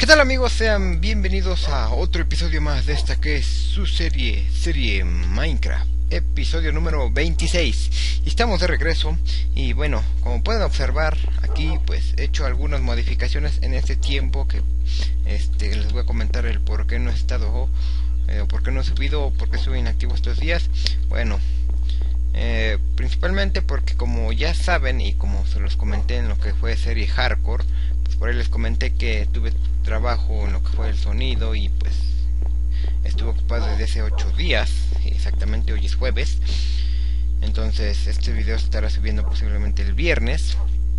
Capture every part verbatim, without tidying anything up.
¿Qué tal, amigos? Sean bienvenidos a otro episodio más de esta que es su serie, serie Minecraft, episodio número veintiséis. Y estamos de regreso y bueno, como pueden observar aquí, pues he hecho algunas modificaciones en este tiempo que este les voy a comentar el por qué no he estado, eh, o por qué no he subido, o por qué estuve inactivo estos días. Bueno, eh, principalmente porque, como ya saben y como se los comenté en lo que fue serie Hardcore, pues por ahí les comenté que tuve trabajo en lo que fue el sonido y pues estuve ocupado desde hace ocho días, exactamente hoy es jueves. Entonces este video se estará subiendo posiblemente el viernes.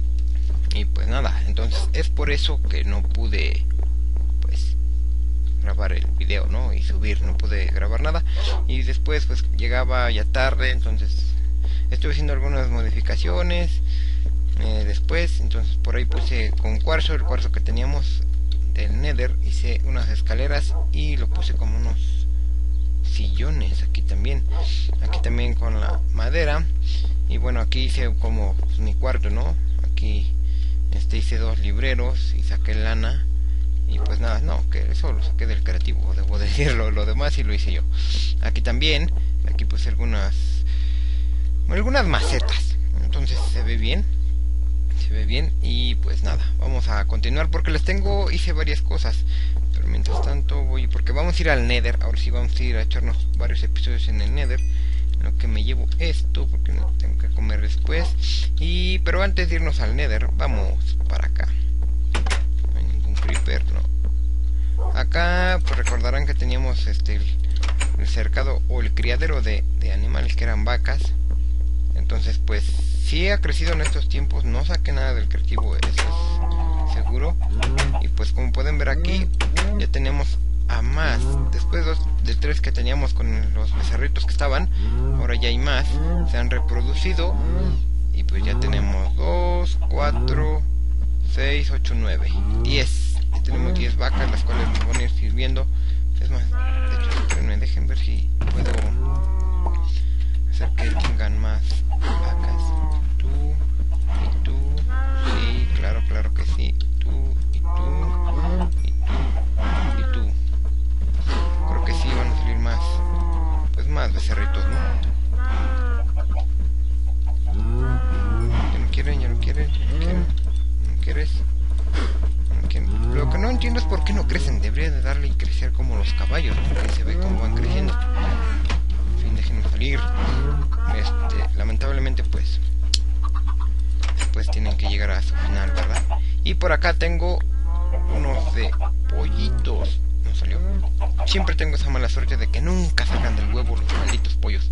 Y pues nada, entonces es por eso que no pude pues grabar el video, ¿no? Y subir, no pude grabar nada. Y después pues llegaba ya tarde, entonces estuve haciendo algunas modificaciones eh, después. Entonces por ahí puse con cuarzo, el cuarzo que teníamos del Nether, hice unas escaleras y lo puse como unos sillones. Aquí también, aquí también con la madera. Y bueno, aquí hice como pues, mi cuarto, ¿no? Aquí este hice dos libreros y saqué lana. Y pues nada, no, que eso lo saqué del creativo, debo decirlo. Lo demás sí lo hice yo. Aquí también, aquí puse algunas algunas macetas. Entonces se ve bien, se ve bien. Y pues nada, vamos a continuar porque les tengo, hice varias cosas. Pero mientras tanto voy, porque vamos a ir al Nether. Ahora sí vamos a ir a echarnos varios episodios en el Nether. Lo que me llevo esto, porque no tengo que comer después. Y pero antes de irnos al Nether, vamos para acá. No hay ningún creeper, no. Acá pues recordarán que teníamos este el, el cercado o el criadero de, de animales que eran vacas. Entonces pues sí ha crecido en estos tiempos. No saqué nada del creativo, eso es seguro. Y pues como pueden ver aquí, ya tenemos a más. Después dos, de tres que teníamos con los becerritos que estaban, ahora ya hay más. Se han reproducido. Y pues ya tenemos dos, cuatro, seis, ocho, nueve, diez. Ya tenemos diez vacas, las cuales nos van a ir sirviendo. Es más, de hecho, espérenme, dejen ver si puedo hacer que tengan más vacas. Tú y tú. Sí, claro, claro que sí. Tú y tú y tú y tú. Creo que sí van a salir más, pues más becerritos, ¿no? Ya no quieren, ya no quieren, ya no quieren. ¿No quieres? No quieren. Lo que no entiendo es por qué no crecen. Debería de darle y crecer como los caballos, ¿no? Que se ve cómo van creciendo. En fin, déjenme salir. Este, lamentablemente pues pues tienen que llegar a su final, ¿verdad? Y por acá tengo unos de pollitos. No salió. Siempre tengo esa mala suerte de que nunca salgan del huevo los malditos pollos.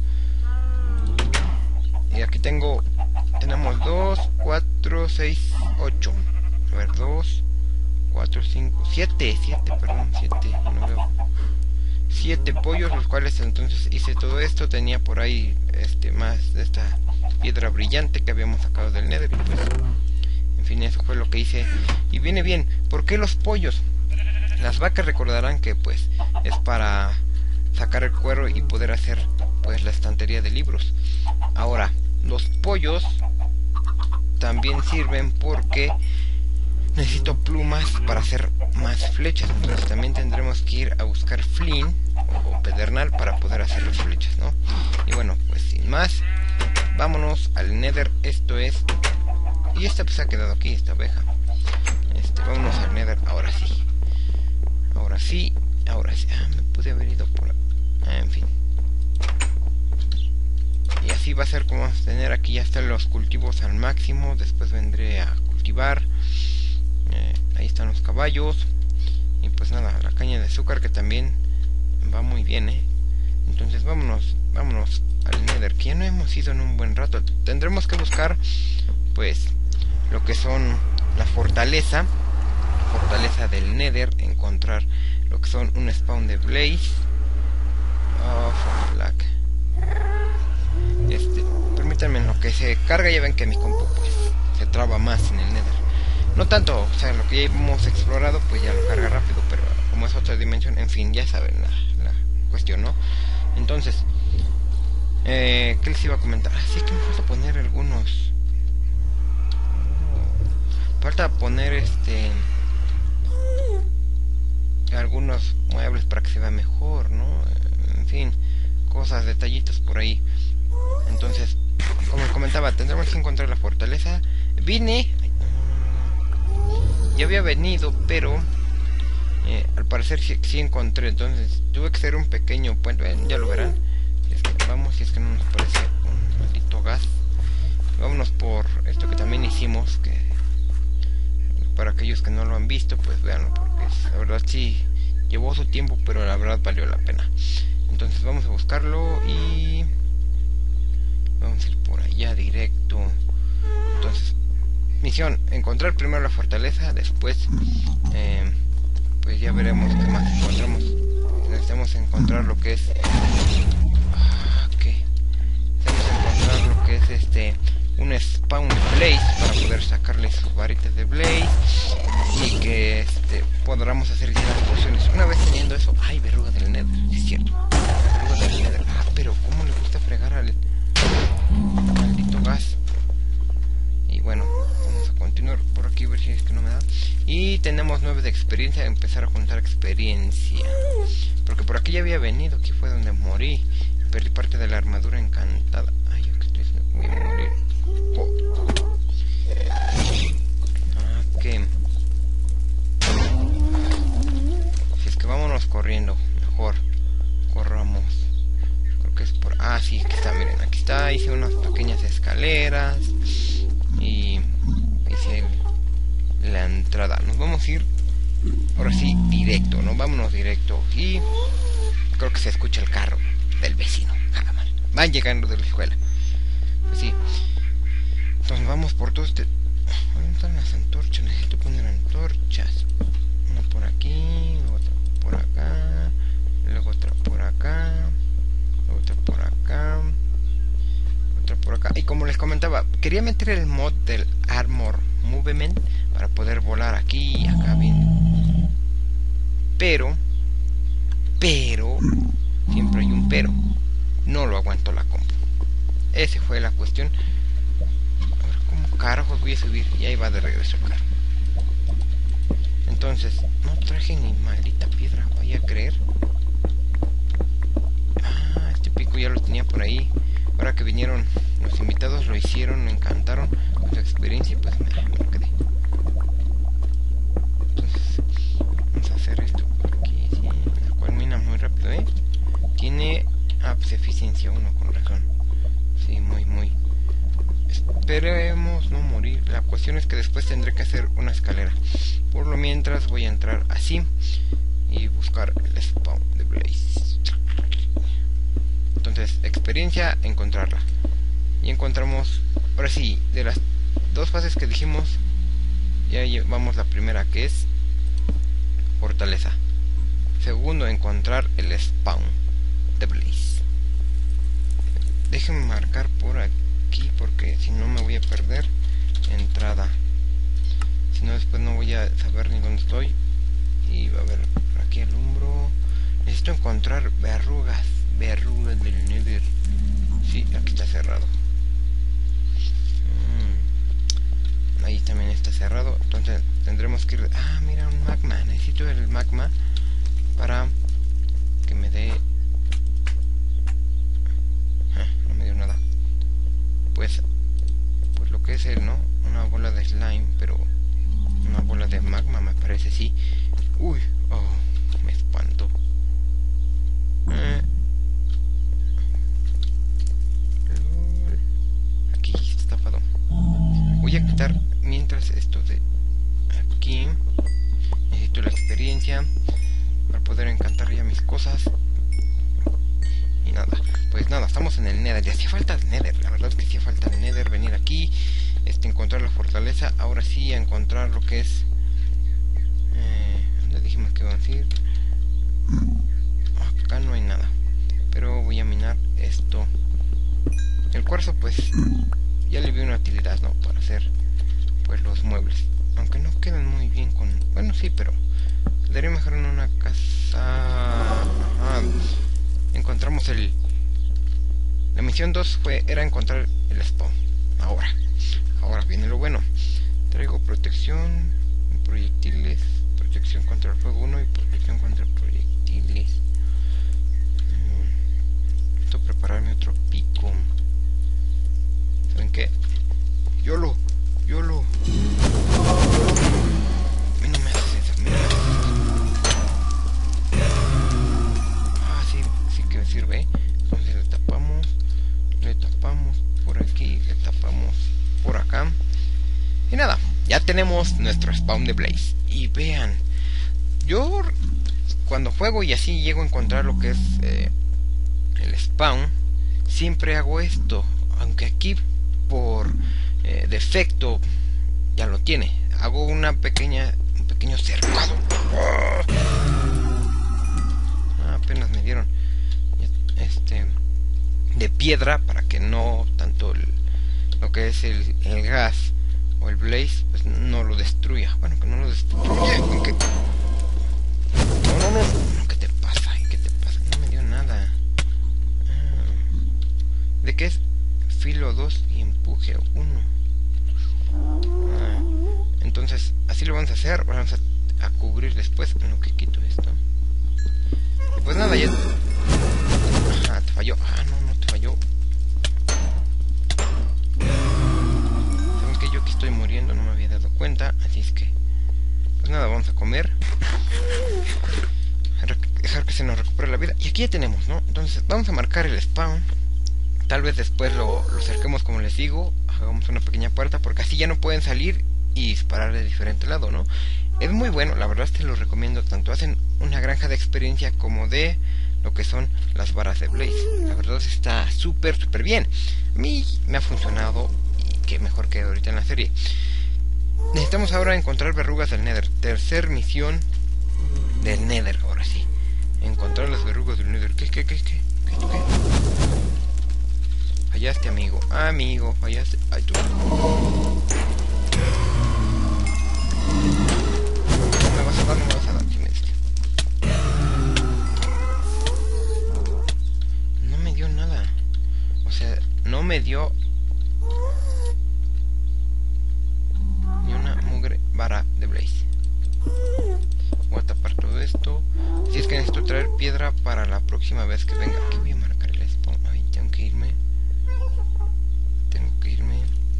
Y aquí tengo, tenemos dos, cuatro, seis, ocho. A ver, dos, cuatro, cinco, siete, siete, perdón, siete, no veo. Siete pollos, los cuales entonces hice todo esto. Tenía por ahí este más de esta piedra brillante que habíamos sacado del Nether. Y pues, en fin, eso fue lo que hice. Y viene bien. ¿Por qué los pollos? Las vacas recordarán que pues es para sacar el cuero y poder hacer pues la estantería de libros. Ahora, los pollos también sirven porque necesito plumas para hacer más flechas. Entonces también tendremos que ir a buscar flint o, o pedernal para poder hacer las flechas, ¿no? Y bueno, pues sin más, vámonos al Nether. Esto es... Y esta pues ha quedado aquí, esta oveja. Este, vámonos al Nether, ahora sí. Ahora sí, ahora sí. Ah, me pude haber ido por... Ah, en fin. Y así va a ser como vamos a tener. Aquí ya están los cultivos al máximo. Después vendré a cultivar. Eh, ahí están los caballos. Y pues nada, la caña de azúcar que también va muy bien, ¿eh? Entonces vámonos, vámonos al Nether, que ya no hemos ido en un buen rato. Tendremos que buscar pues lo que son la fortaleza. Fortaleza del Nether, encontrar lo que son un spawn de Blaze. Oh, for black. Este, permítanme, en lo que se carga, ya ven que mi compu pues se traba más en el Nether. No tanto, o sea, lo que ya hemos explorado pues ya lo carga rápido, pero como es otra dimensión, en fin, ya saben la, la cuestión, ¿no? Entonces, eh, ¿qué les iba a comentar? Así que me falta poner algunos. Falta poner este algunos muebles para que se vea mejor, ¿no? En fin, cosas, detallitos por ahí. Entonces, como comentaba, tendremos que encontrar la fortaleza. Vine, ya había venido, pero eh, al parecer sí, sí encontré. Entonces tuve que hacer un pequeño puente. Bueno, ya lo verán. Si es que vamos, si es que no nos parece un maldito gas. Vámonos por esto que también hicimos, que para aquellos que no lo han visto, pues véanlo, porque es, la verdad sí llevó su tiempo, pero la verdad valió la pena. Entonces vamos a buscarlo y vamos a ir por allá directo. Entonces, misión, encontrar primero la fortaleza, después eh, pues ya veremos qué más encontramos. Necesitamos encontrar lo que es ah, ¿qué? Necesitamos encontrar lo que es este un spawn blaze para poder sacarle sus varitas de blaze y que este podamos hacer ya las pociones. Una vez teniendo eso, ay, verruga del nether, es cierto, verruga del nether. Ah, pero cómo le gusta fregar al maldito gas. Y bueno, vamos a continuar por aquí a ver si es que no me da. Y tenemos nueve de experiencia, empezar a juntar experiencia, porque por aquí ya había venido, aquí fue donde morí, perdí parte de la armadura encantada. Ay, yo que estoy haciendo, voy a morir. Oh. Ok, si es que vámonos corriendo, mejor corramos. Creo que es por... ah, sí, aquí está, miren, aquí está, hice unas pequeñas escaleras y hice el, la entrada. Nos vamos a ir ahora sí directo, ¿no? Vámonos directo. Y creo que se escucha el carro del vecino. Ah, man. Van llegando de la escuela. Pues sí. Entonces vamos por todo este... ¿dónde están las antorchas? Necesito poner antorchas. Una por aquí, otra por acá, luego otra por acá, otra por acá, otra por acá. Y como les comentaba, quería meter el mod del Armor Movement para poder volar aquí y acá bien. Pero, pero, siempre hay un pero. No lo aguanto la compu. Esa fue la cuestión. A ver cómo carajos voy a subir. Y ahí va de regreso el carro. Entonces, no traje ni maldita piedra, vaya a creer. Ah, este pico ya lo tenía por ahí. Ahora que vinieron los invitados, lo hicieron, me encantaron con su experiencia y pues me, me lo quedé. Entonces, vamos a hacer esto por aquí, sí, la cual mina muy rápido, ¿eh? Tiene ah, pues, eficiencia uno, con razón. Sí, muy, muy. Esperemos no morir. La cuestión es que después tendré que hacer una escalera. Por lo mientras voy a entrar así y buscar el spawn de Blaze. Entonces, experiencia, encontrarla. Y encontramos, ahora sí, de las dos fases que dijimos, ya llevamos la primera, que es fortaleza. Segundo, encontrar el spawn de Blaze. Déjenme marcar por aquí, porque si no me voy a perder. Entrada. Si no, después no voy a saber ni dónde estoy. Y va a haber por aquí alumbro. Necesito encontrar verrugas. Verrugas del nether. Sí, aquí está cerrado. Mm. Ahí también está cerrado. Entonces tendremos que ir... ah, mira, un magma. Necesito el magma para que me dé... ah, no me dio nada. Pues, pues lo que es él, ¿no? Una bola de slime, pero... una bola de magma me parece, sí. Uy, oh, me espanto. Eh. Aquí está tapado. Voy a quitar mientras esto de aquí. Necesito la experiencia para poder encantar ya mis cosas. Y nada, pues nada, estamos en el nether. Ya hacía falta el nether, la verdad es que hacía falta el nether. Venir aquí, este, encontrar la fortaleza. Ahora sí, a encontrar lo que es eh, ¿dónde dijimos que vamos a ir? Acá no hay nada, pero voy a minar esto. El cuarzo pues ya le vi una utilidad, ¿no? Para hacer pues los muebles, aunque no quedan muy bien con... bueno, sí, pero quedaría mejor en una casa. Ajá. Encontramos el... la misión dos fue, era encontrar el spawn. Ahora, ahora viene lo bueno. Traigo protección, proyectiles, protección contra el fuego uno y protección contra tenemos nuestro spawn de Blaze. Y vean, yo cuando juego y así llego a encontrar lo que es eh, el spawn, siempre hago esto, aunque aquí por eh, defecto ya lo tiene. Hago una pequeña, un pequeño cercado. Ah, apenas me dieron este de piedra para que no tanto el, lo que es el, el gas o el blaze pues no lo destruya. Bueno, que no lo destruya. ¿Qué? No, no, no. ¿Qué te pasa? ¿Qué te pasa? No me dio nada. Ah. ¿De qué es? Filo dos y empuje uno. Ah. Entonces, así lo vamos a hacer. Vamos a, a cubrir después en lo que quito esto. Y pues nada, ya. Ajá, te falló. Ah, no, no te falló. Saben que yo aquí estoy muriendo, no me había dado cuenta. Así es que, pues nada, vamos a comer. A dejar que se nos recupere la vida. Y aquí ya tenemos, ¿no? Entonces, vamos a marcar el spawn. Tal vez después lo, lo cerquemos, como les digo. Hagamos una pequeña puerta, porque así ya no pueden salir y disparar de diferente lado, ¿no? Es muy bueno, la verdad te lo recomiendo. Tanto hacen una granja de experiencia como de lo que son las varas de Blaze. La verdad está súper, súper bien. A mí me ha funcionado y qué mejor que ahorita en la serie. Necesitamos ahora encontrar verrugas del Nether. Tercer misión del Nether, ahora sí. Encontrar las verrugas del Nether. ¿Qué, qué, qué, qué? ¿Qué, qué? Fallaste, amigo. Amigo, fallaste. Ay, tú. No me vas a dar, no me vas a dar. Si me diste. No me dio nada. O sea, no me dio ni una mugre vara de Blaze. Voy a tapar todo esto. Si es que necesito traer piedra para la próxima vez que venga. Aquí voy a marcar el spawn. Ay, tengo que irme. Tengo que irme.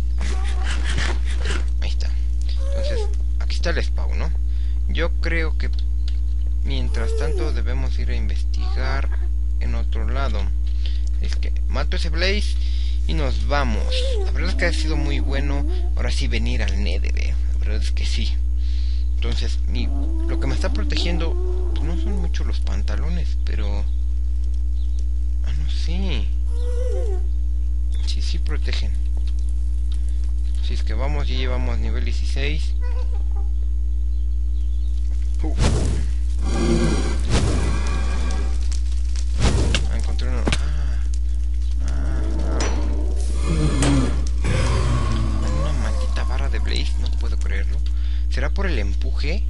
Ahí está. Entonces, aquí está el spawn, ¿no? Yo creo que mientras tanto debemos ir a investigar en otro lado. Es que mato ese Blaze y nos vamos. La verdad es que ha sido muy bueno ahora sí venir al Nether, ¿eh? La verdad es que sí. Entonces, mi, lo que me está protegiendo pues no son mucho los pantalones, pero... Ah, no sé. Sí, sí protegen. Si es que vamos, ya llevamos nivel dieciséis. Uh. Ah, encontré uno. Ah. Ah, ah. Una maldita barra de Blaze, no puedo creerlo. ¿Será por el empuje?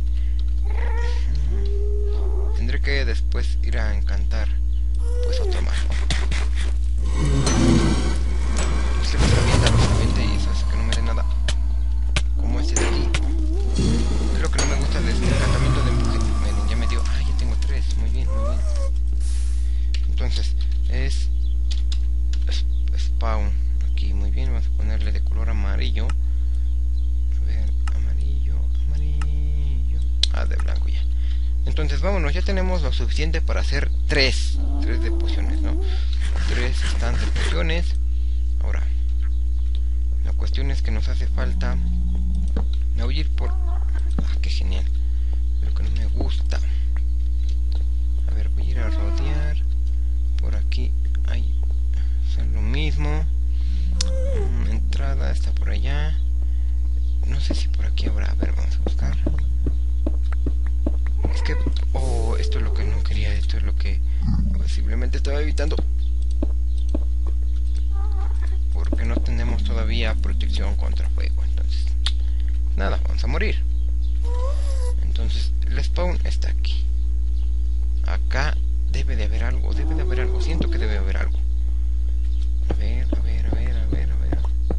Hmm. Tendré que después ir a encantar pues otro más. Este me revienta rápidamente y eso hace que no me dé nada. Como este de aquí. Es lo que no me gusta de este encantamiento de empuje. Miren, ya me dio. Ah, ya tengo tres. Muy bien, muy bien. Entonces, es spawn. Aquí, muy bien. Vamos a ponerle de color amarillo. A ver, amarillo, amarillo. Ah, de blanco ya. Entonces, vámonos. Ya tenemos lo suficiente para hacer tres. Tres de pociones, ¿no? Tres stands de pociones. Ahora, la cuestión es que nos hace falta. Me voy a ir por... Ah, qué genial. Lo que no me gusta. A ver, voy a ir a rodear. Por aquí hay... Es lo mismo. Mm, entrada está por allá. No sé si por aquí habrá. A ver, vamos a buscar. Es que... Oh, esto es lo que no quería. Esto es lo que posiblemente estaba evitando. Porque no tenemos todavía protección contra fuego. Entonces, nada, vamos a morir. Entonces, el spawn está aquí. Acá debe de haber algo. Debe de haber algo. Siento que debe de haber algo. A ver, a ver, a ver, a ver, a ver.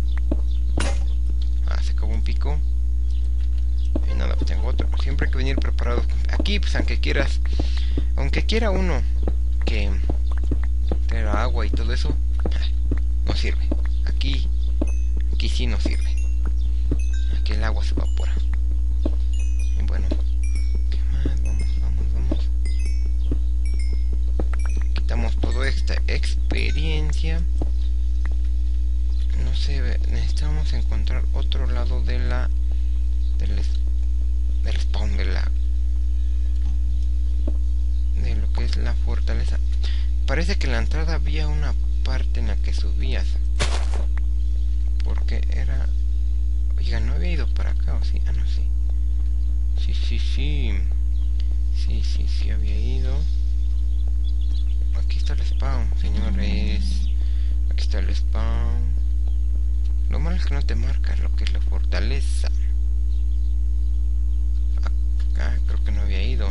Ah, se acabó un pico. Y nada, pues tengo otro. Siempre hay que venir preparado. Aquí, pues aunque quieras, aunque quiera uno que tener agua y todo eso, no sirve. Aquí, aquí sí no sirve. Aquí el agua se evapora. Y bueno, ¿qué más? Vamos, vamos, vamos. Quitamos toda esta experiencia. No sé, necesitamos encontrar otro lado de la del, del spawn de la de lo que es la fortaleza. Parece que en la entrada había una parte en la que subías, porque era... Oiga, no había ido para acá, ¿o sí? Ah, no, sí. Sí, sí, sí. Sí, sí, sí, había ido. Aquí está el spawn, señores. Aquí está el spawn. Lo malo es que no te marca lo que es la fortaleza. Acá creo que no había ido.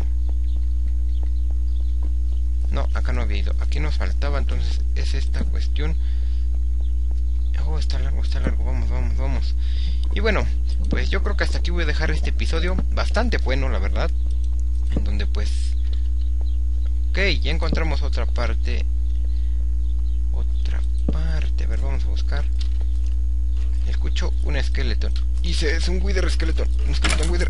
No, acá no había ido. Aquí nos faltaba, entonces es esta cuestión. Oh, está largo, está largo. Vamos, vamos, vamos. Y bueno, pues yo creo que hasta aquí voy a dejar este episodio. Bastante bueno, la verdad. En donde pues... Ok, ya encontramos otra parte. Otra parte. A ver, vamos a buscar. Escucho un esqueleto. Y se, es un wither esqueleto. Un esqueleto wither.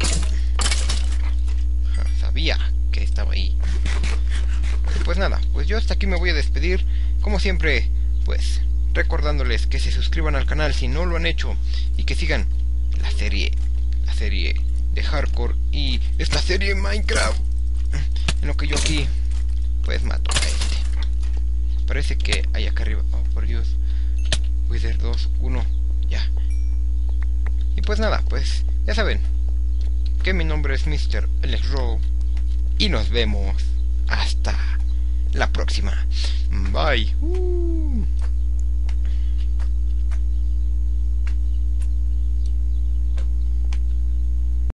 Ja, sabía que estaba ahí. Pues nada, pues yo hasta aquí me voy a despedir. Como siempre, pues recordándoles que se suscriban al canal si no lo han hecho. Y que sigan la serie. La serie de hardcore. Y esta serie de Minecraft. En lo que yo aquí pues mato a este. Parece que hay acá arriba. Oh, por Dios. Wither dos, uno. Ya. Y pues nada, pues ya saben que mi nombre es mister Alex Rowe. Y nos vemos hasta la próxima. Bye. Uh.